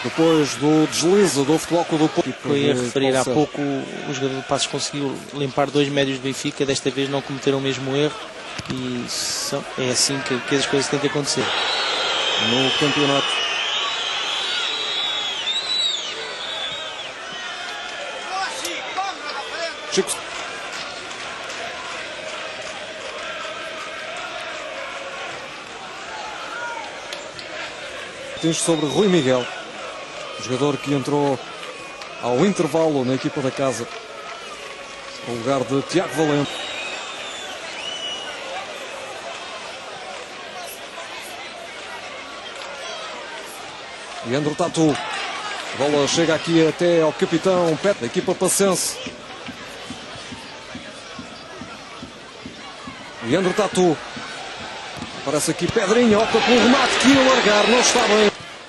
Depois do deslize do Futebol Clube do Porto. Eu ia referir há pouco, o jogador de Passos conseguiu limpar dois médios do Benfica, desta vez não cometeram o mesmo erro e é assim que as coisas têm que acontecer. No campeonato. Chico. Tens sobre Rui Miguel, jogador que entrou ao intervalo na equipa da casa, no lugar de Tiago Valente. Leandro Tatu. A bola chega aqui até ao capitão Pet, da equipa passense. Leandro Tatu. Aparece aqui Pedrinha, opta pelo remate que ia largar, não está bem.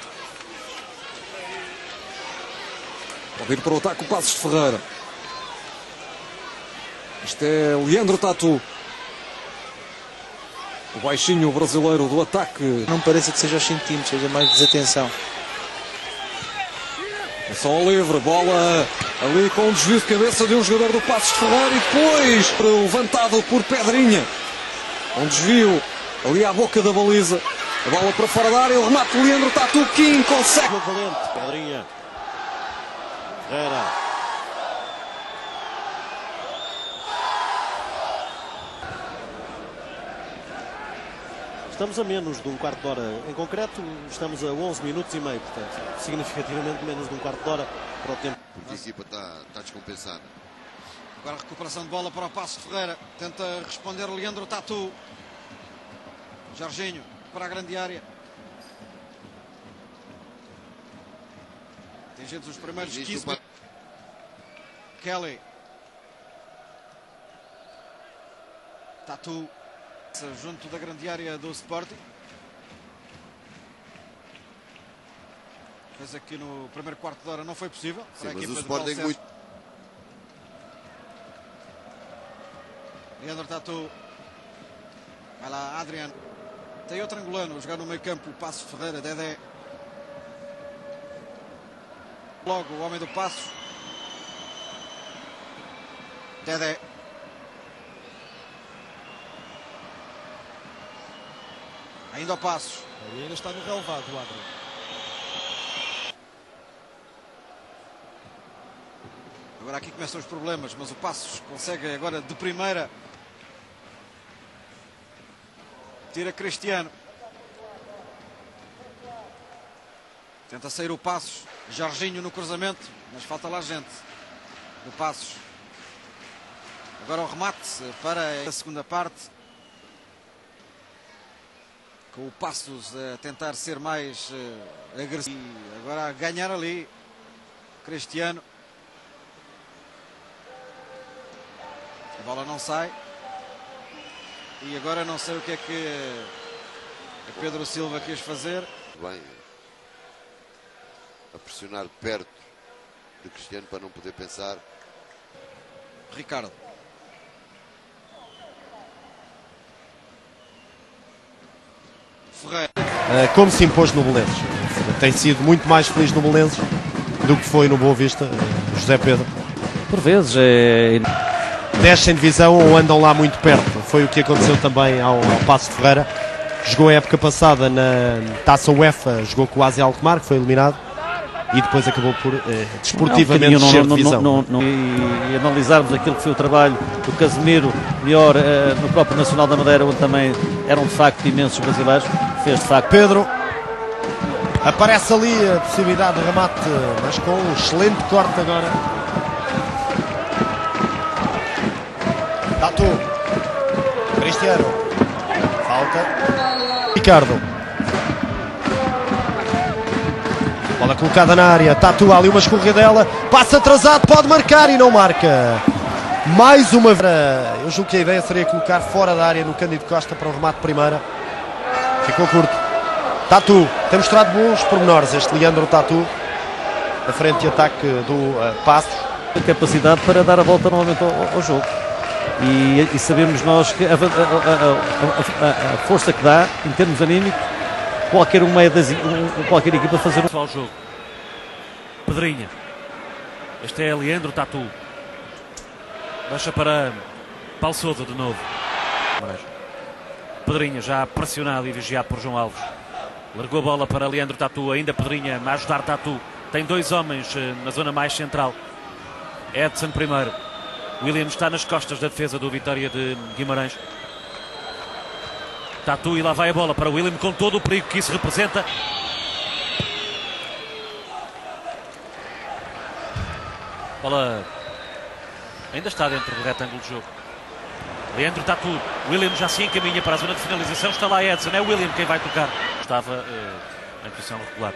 Pode ir para o ataque o Passos de Ferreira. Este é Leandro Tatu. O baixinho brasileiro do ataque. Não pareça que seja aos centímetros, seja mais desatenção. É só ao livre, bola ali com um desvio de cabeça de um jogador do Passos de Ferreira e depois levantado por Pedrinha. Um desvio ali à boca da baliza. A bola para fora da área, o remate de Leandro Tatu, Kim consegue. Valente, Pedrinha. Ferreira. Estamos a menos de um quarto de hora. Em concreto, estamos a 11 minutos e meio, portanto, significativamente menos de um quarto de hora para o tempo. Porque a equipa está descompensada. Agora a recuperação de bola para o Passos de Ferreira. Tenta responder Leandro Tatu. Jorginho para a grande área. Tem gente dos primeiros 15. Kelly. Tatu. Junto da grande área do Sporting. Coisa que no primeiro quarto de hora não foi possível. Sim, mas o Sporting muito... Leandro Tatu. Vai lá, Adriano. Tem outro angolano a jogar no meio campo. Passos Ferreira, Dedé. Logo o homem do Passos. Dedé. Ainda ao Passos. Ele ainda está no relevado, o Adriano. Agora aqui começam os problemas, mas o Passos consegue agora de primeira. Tira Cristiano. Tenta sair o Passos. Jorginho no cruzamento, mas falta lá gente. Do Passos. Agora o remate para a segunda parte. Com o Passos a tentar ser mais agressivo. Agora a ganhar ali. Cristiano. A bola não sai. E agora não sei o que é que Pedro Silva quis fazer. Bem, a pressionar perto de Cristiano para não poder pensar. Ricardo. Ferreira. Como se impôs no Belenenses. Tem sido muito mais feliz no Belenenses do que foi no Boa Vista, José Pedro. Por vezes Descem divisão ou andam lá muito perto. Foi o que aconteceu também ao Passos de Ferreira. Jogou a época passada na Taça UEFA, jogou com o AZ Alkmaar, que foi eliminado, e depois acabou por desportivamente descer de divisão. E analisarmos aquilo que foi o trabalho do Casemiro, melhor no próprio Nacional da Madeira, onde também eram de facto imensos brasileiros, fez de facto. Pedro, aparece ali a possibilidade de remate, mas com um excelente corte agora. Tatu. Cristiano. Falta. Ricardo. Bola colocada na área. Tatu ali uma escorregadela. Passa atrasado. Pode marcar e não marca. Mais uma vez. Eu julgo que a ideia seria colocar fora da área no Cândido Costa para o remate de primeira. Ficou curto. Tatu. Tem mostrado bons pormenores este Leandro Tatu. Na frente de ataque do Passos. A capacidade para dar a volta novamente ao jogo. E sabemos nós que a força que dá, em termos anímicos, qualquer equipa fazer ao jogo. Pedrinha. Este é Leandro Tatu. Baixa para Paulo Sousa de novo. Pedrinha já pressionado e vigiado por João Alves. Largou a bola para Leandro Tatu. Ainda Pedrinha a ajudar Tatu. Tem dois homens na zona mais central. Edson primeiro. William está nas costas da defesa do Vitória de Guimarães. Tatu, e lá vai a bola para William com todo o perigo que isso representa. Bola ainda está dentro do retângulo de jogo. Leandro Tatu. William já se encaminha para a zona de finalização. Está lá Edson. É William quem vai tocar. Estava em posição regular.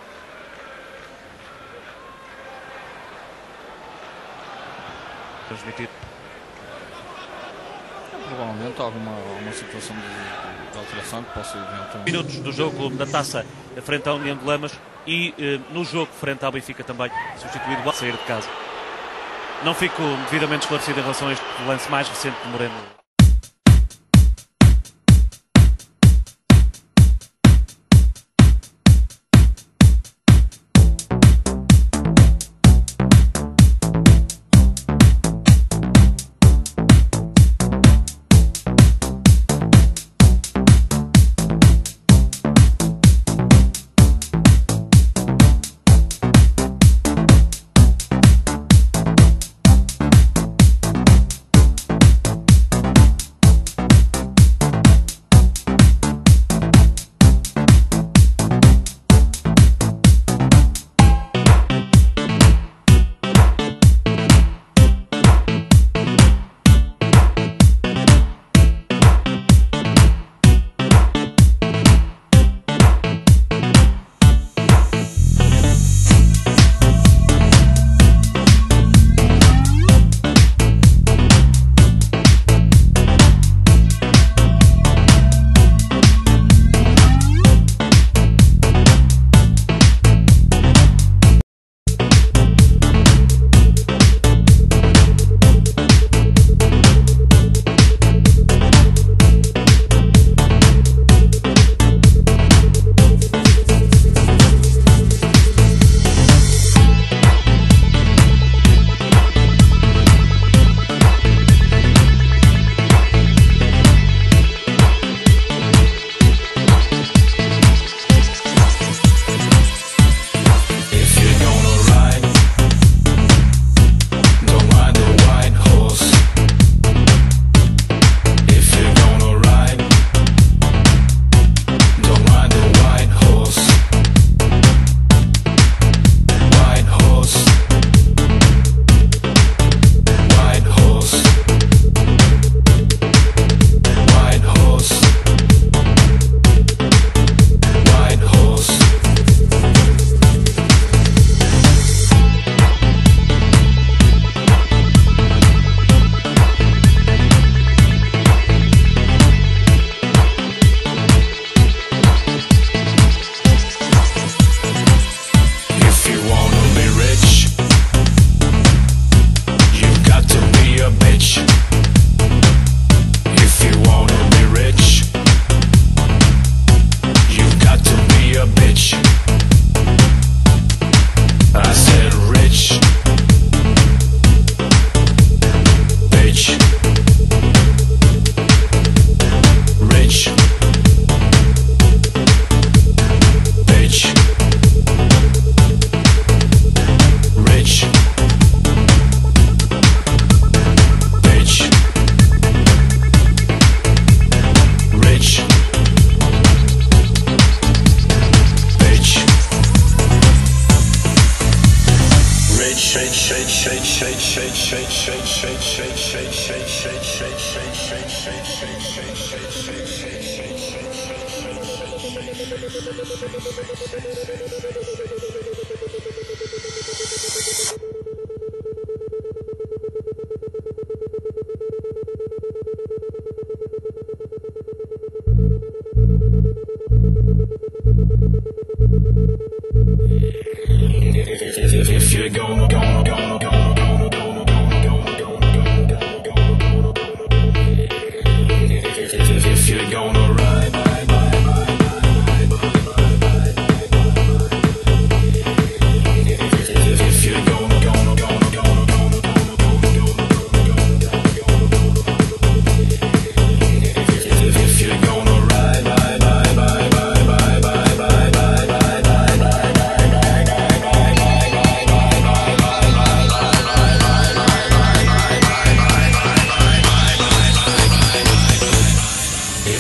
Transmitido. Provavelmente alguma situação de alteração que possa eventualmente. Minutos do jogo da Taça frente à União de Lamas e no jogo frente ao Benfica também, substituído a sair de casa. Não fico devidamente esclarecido em relação a este lance mais recente de Moreno.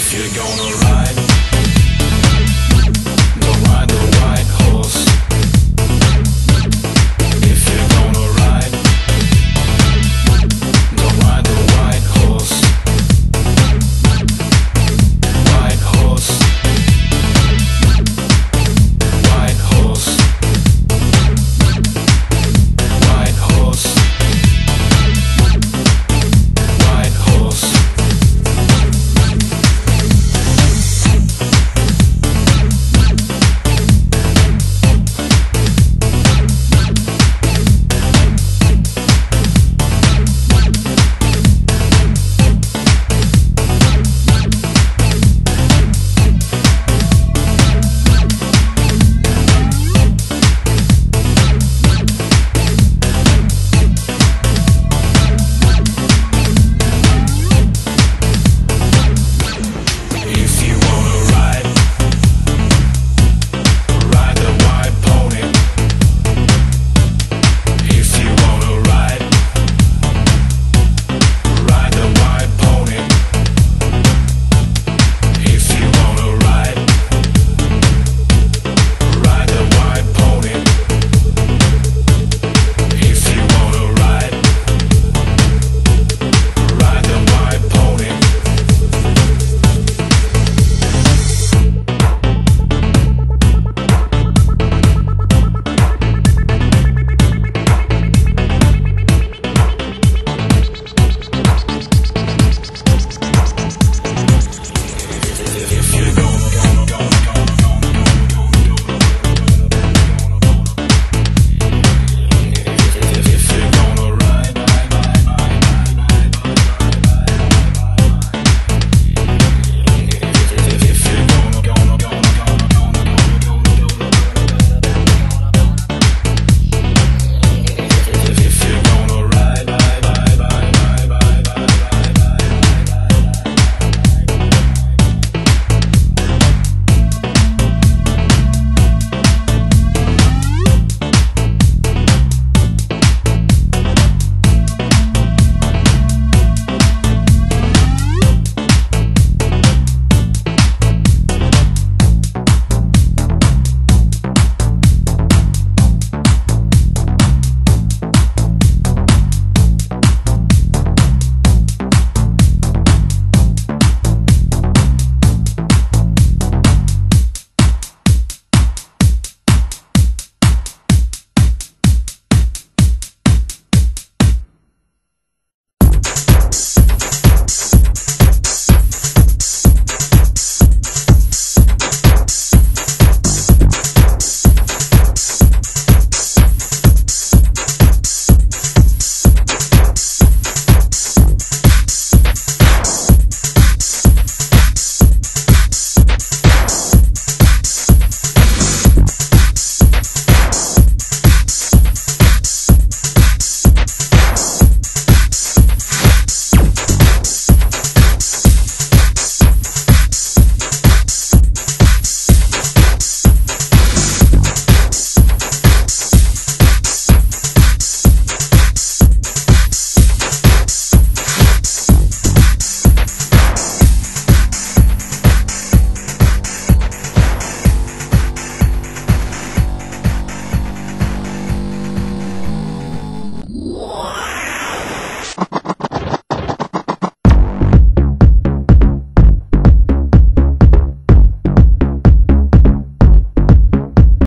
If you're gonna ride